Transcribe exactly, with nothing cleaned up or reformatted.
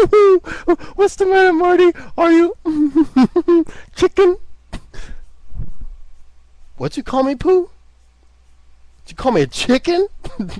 What's the matter, Marty? Are you chicken? What'd you call me, Pooh? Did you call me a chicken?